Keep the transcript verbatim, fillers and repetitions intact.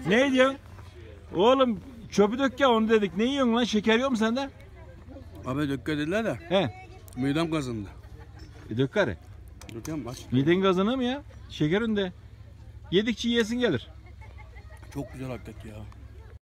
Ne diyorsun? Oğlum çöpü dök ya onu dedik. Ne yiyorsun lan? Şeker yok mu sende? Abi dökke dediler de. He. Midem kazındı. E dök gari. Dökem aç. Miden gazını mı ya? Şeker önde. Yedikçe yesin gelir. Çok güzel hakikaten ya.